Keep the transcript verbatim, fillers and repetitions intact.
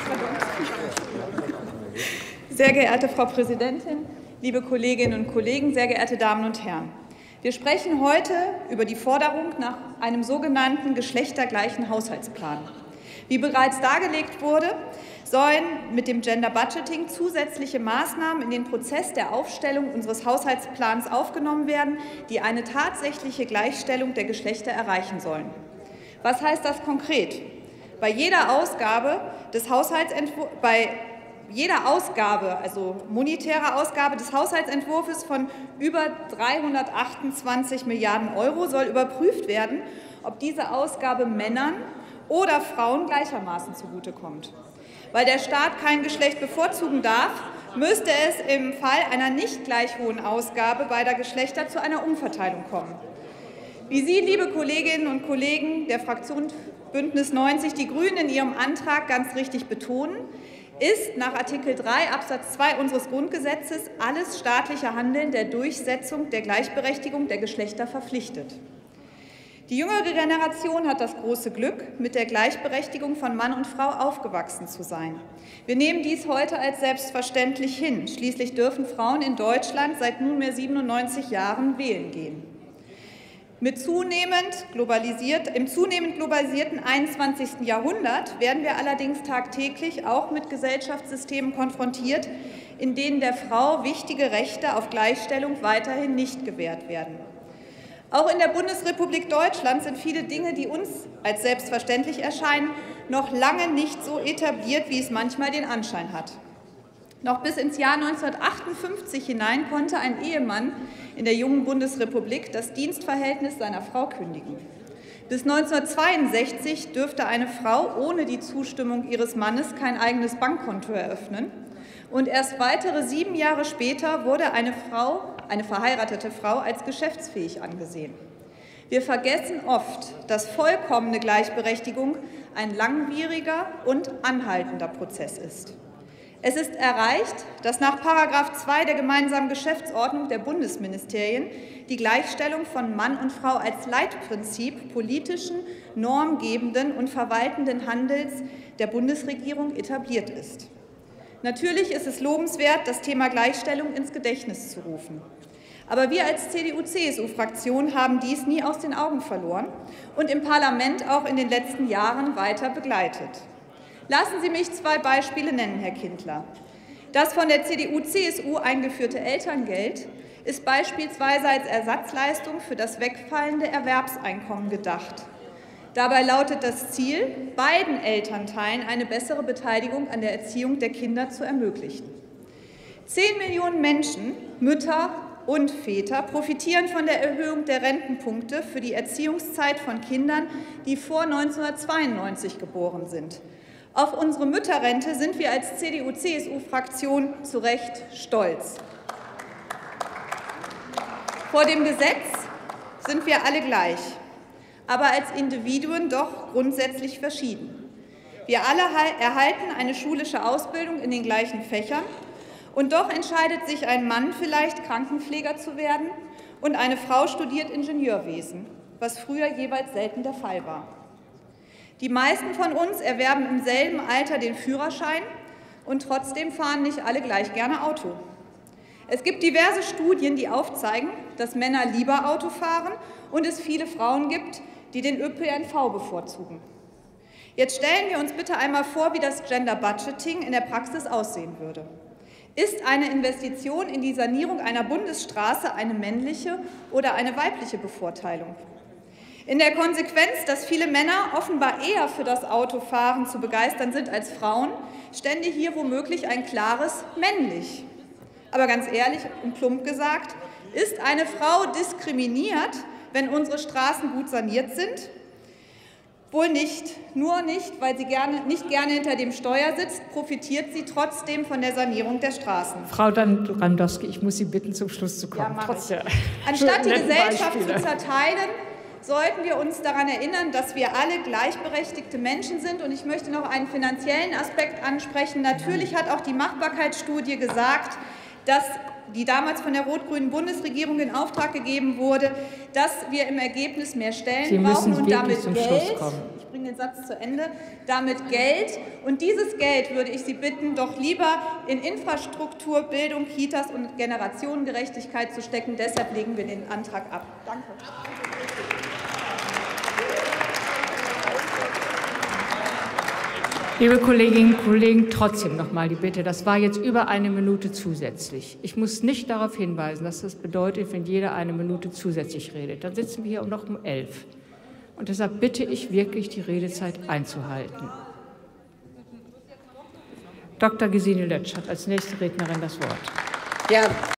Sehr geehrte Frau Präsidentin, liebe Kolleginnen und Kollegen, sehr geehrte Damen und Herren! Wir sprechen heute über die Forderung nach einem sogenannten geschlechtergleichen Haushaltsplan. Wie bereits dargelegt wurde, sollen mit dem Gender Budgeting zusätzliche Maßnahmen in den Prozess der Aufstellung unseres Haushaltsplans aufgenommen werden, die eine tatsächliche Gleichstellung der Geschlechter erreichen sollen. Was heißt das konkret? Bei jeder Ausgabe des Haushaltsentwurfs, bei jeder Ausgabe, also monetäre Ausgabe des Haushaltsentwurfs von über dreihundertachtundzwanzig Milliarden Euro soll überprüft werden, ob diese Ausgabe Männern oder Frauen gleichermaßen zugutekommt. Weil der Staat kein Geschlecht bevorzugen darf, müsste es im Fall einer nicht gleich hohen Ausgabe beider Geschlechter zu einer Umverteilung kommen. Wie Sie, liebe Kolleginnen und Kollegen der Fraktion Bündnis neunzig Die Grünen in ihrem Antrag ganz richtig betonen, ist nach Artikel drei Absatz zwei unseres Grundgesetzes alles staatliche Handeln der Durchsetzung der Gleichberechtigung der Geschlechter verpflichtet. Die jüngere Generation hat das große Glück, mit der Gleichberechtigung von Mann und Frau aufgewachsen zu sein. Wir nehmen dies heute als selbstverständlich hin. Schließlich dürfen Frauen in Deutschland seit nunmehr siebenundneunzig Jahren wählen gehen. Mit zunehmend globalisiert, Im zunehmend globalisierten einundzwanzigsten Jahrhundert werden wir allerdings tagtäglich auch mit Gesellschaftssystemen konfrontiert, in denen der Frau wichtige Rechte auf Gleichstellung weiterhin nicht gewährt werden. Auch in der Bundesrepublik Deutschland sind viele Dinge, die uns als selbstverständlich erscheinen, noch lange nicht so etabliert, wie es manchmal den Anschein hat. Noch bis ins Jahr neunzehnhundertachtundfünfzig hinein konnte ein Ehemann in der jungen Bundesrepublik das Dienstverhältnis seiner Frau kündigen. Bis neunzehnhundertzweiundsechzig dürfte eine Frau ohne die Zustimmung ihres Mannes kein eigenes Bankkonto eröffnen. Und erst weitere sieben Jahre später wurde eine Frau, eine verheiratete Frau, als geschäftsfähig angesehen. Wir vergessen oft, dass vollkommene Gleichberechtigung ein langwieriger und anhaltender Prozess ist. Es ist erreicht, dass nach Paragraph zwei der gemeinsamen Geschäftsordnung der Bundesministerien die Gleichstellung von Mann und Frau als Leitprinzip politischen, normgebenden und verwaltenden Handelns der Bundesregierung etabliert ist. Natürlich ist es lobenswert, das Thema Gleichstellung ins Gedächtnis zu rufen. Aber wir als C D U C S U-Fraktion haben dies nie aus den Augen verloren und im Parlament auch in den letzten Jahren weiter begleitet. Lassen Sie mich zwei Beispiele nennen, Herr Kindler. Das von der C D U C S U eingeführte Elterngeld ist beispielsweise als Ersatzleistung für das wegfallende Erwerbseinkommen gedacht. Dabei lautet das Ziel, beiden Elternteilen eine bessere Beteiligung an der Erziehung der Kinder zu ermöglichen. Zehn Millionen Menschen, Mütter und Väter, profitieren von der Erhöhung der Rentenpunkte für die Erziehungszeit von Kindern, die vor neunzehnhundertzweiundneunzig geboren sind. Auf unsere Mütterrente sind wir als C D U C S U-Fraktion zu Recht stolz. Vor dem Gesetz sind wir alle gleich, aber als Individuen doch grundsätzlich verschieden. Wir alle erhalten eine schulische Ausbildung in den gleichen Fächern, und doch entscheidet sich ein Mann vielleicht, Krankenpfleger zu werden, und eine Frau studiert Ingenieurwesen, was früher jeweils selten der Fall war. Die meisten von uns erwerben im selben Alter den Führerschein, und trotzdem fahren nicht alle gleich gerne Auto. Es gibt diverse Studien, die aufzeigen, dass Männer lieber Auto fahren und es viele Frauen gibt, die den Ö P N V bevorzugen. Jetzt stellen wir uns bitte einmal vor, wie das Gender Budgeting in der Praxis aussehen würde. Ist eine Investition in die Sanierung einer Bundesstraße eine männliche oder eine weibliche Bevorteilung? In der Konsequenz, dass viele Männer offenbar eher für das Autofahren zu begeistern sind als Frauen, stände hier womöglich ein klares männlich. Aber ganz ehrlich und plump gesagt, ist eine Frau diskriminiert, wenn unsere Straßen gut saniert sind? Wohl nicht. Nur nicht, weil sie gerne, nicht gerne hinter dem Steuer sitzt, profitiert sie trotzdem von der Sanierung der Straßen. Frau Randowski, ich muss Sie bitten, zum Schluss zu kommen. Ja, Trotz der Anstatt die Gesellschaft Beispiele. zu zerteilen, sollten wir uns daran erinnern, dass wir alle gleichberechtigte Menschen sind. Und ich möchte noch einen finanziellen Aspekt ansprechen. Natürlich hat auch die Machbarkeitsstudie gesagt, dass die damals von der rot-grünen Bundesregierung in Auftrag gegeben wurde, dass wir im Ergebnis mehr Stellen Sie brauchen müssen und damit zum Geld. Schluss kommen. Ich bringe bringe den Satz zu Ende, damit Geld. Und dieses Geld würde ich Sie bitten, doch lieber in Infrastruktur, Bildung, Kitas und Generationengerechtigkeit zu stecken. Deshalb legen wir den Antrag ab. Danke. Liebe Kolleginnen und Kollegen, trotzdem noch mal die Bitte, das war jetzt über eine Minute zusätzlich. Ich muss nicht darauf hinweisen, dass das bedeutet, wenn jeder eine Minute zusätzlich redet, dann sitzen wir hier noch um elf. Und deshalb bitte ich wirklich, die Redezeit einzuhalten. Doktor Gesine Lötsch hat als nächste Rednerin das Wort. Ja.